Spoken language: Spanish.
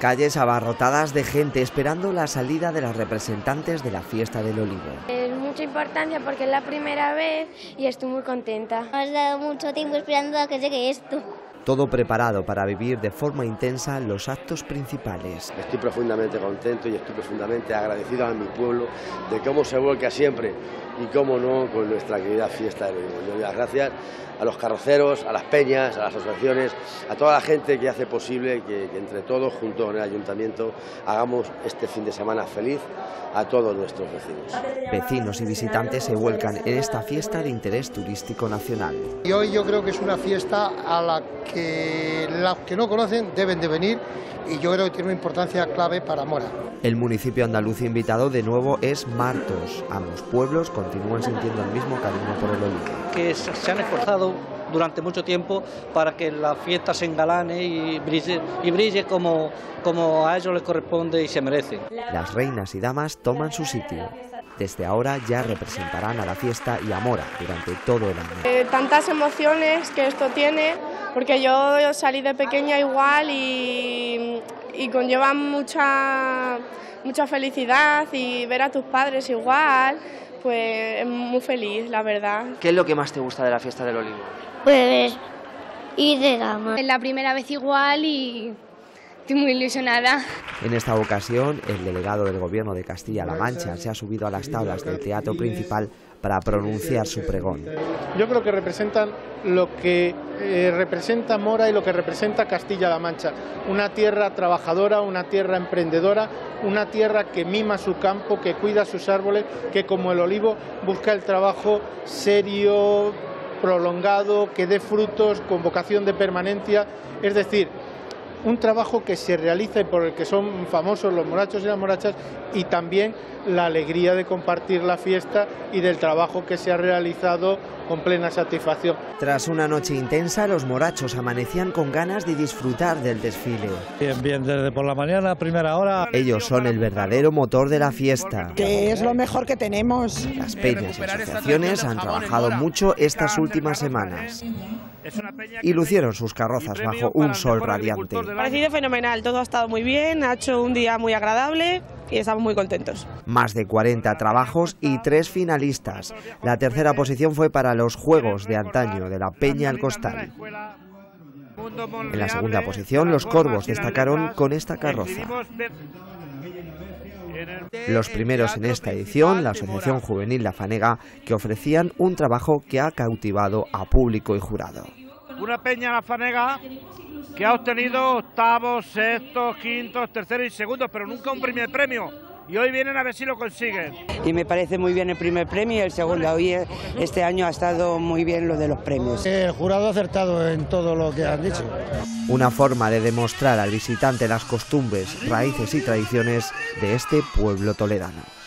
Calles abarrotadas de gente esperando la salida de las representantes de la fiesta del olivo. Es mucha importancia porque es la primera vez y estoy muy contenta. Has dado mucho tiempo esperando a que llegue esto. Todo preparado para vivir de forma intensa los actos principales. Estoy profundamente contento y estoy profundamente agradecido a mi pueblo de cómo se vuelca siempre y cómo no con nuestra querida fiesta del olivo. Yo doy las gracias a los carroceros, a las peñas, a las asociaciones, a toda la gente que hace posible que entre todos, junto con el ayuntamiento, hagamos este fin de semana feliz a todos nuestros vecinos. Vecinos y visitantes se vuelcan en esta fiesta de interés turístico nacional. Y hoy yo creo que es una fiesta a la que los que no conocen deben de venir y yo creo que tiene una importancia clave para Mora. El municipio andaluz invitado de nuevo es Martos. Ambos pueblos continúan sintiendo el mismo cariño por el olivo. Que se han esforzado durante mucho tiempo para que la fiesta se engalane y brille como a ellos les corresponde y se merece. Las reinas y damas toman su sitio. Desde ahora ya representarán a la fiesta y a Mora durante todo el año. Tantas emociones que esto tiene, porque yo salí de pequeña igual y conlleva mucha felicidad y ver a tus padres igual, pues es muy feliz, la verdad. ¿Qué es lo que más te gusta de la fiesta del olivo? Pues ir de dama. Es la primera vez igual y estoy muy ilusionada. En esta ocasión, el delegado del Gobierno de Castilla-La Mancha se ha subido a las tablas del teatro principal para pronunciar su pregón. Yo creo que representan lo que representa Mora y lo que representa Castilla-La Mancha. Una tierra trabajadora, una tierra emprendedora, una tierra que mima su campo, que cuida sus árboles, que como el olivo busca el trabajo serio, prolongado, que dé frutos con vocación de permanencia. Es decir, un trabajo que se realiza y por el que son famosos los morachos y las morachas, y también la alegría de compartir la fiesta y del trabajo que se ha realizado con plena satisfacción. Tras una noche intensa, los morachos amanecían con ganas de disfrutar del desfile. Bien, desde por la mañana, primera hora. Ellos son el verdadero motor de la fiesta. Que es lo mejor que tenemos. Las peñas y asociaciones han trabajado mucho estas últimas semanas y lucieron sus carrozas bajo un sol radiante. Me ha parecido fenomenal, todo ha estado muy bien, ha hecho un día muy agradable y estamos muy contentos. Más de 40 trabajos y 3 finalistas. La tercera posición fue para los Juegos de antaño de la Peña El Costal. En la segunda posición, los Corvos destacaron con esta carroza. Los primeros en esta edición, la Asociación Juvenil La Fanega, que ofrecían un trabajo que ha cautivado a público y jurado. Una Peña La Fanega que ha obtenido octavos, sextos, quintos, terceros y segundos, pero nunca un primer premio. Y hoy vienen a ver si lo consiguen. Y me parece muy bien el primer premio y el segundo. Hoy este año ha estado muy bien lo de los premios. El jurado ha acertado en todo lo que han dicho. Una forma de demostrar al visitante las costumbres, raíces y tradiciones de este pueblo toledano.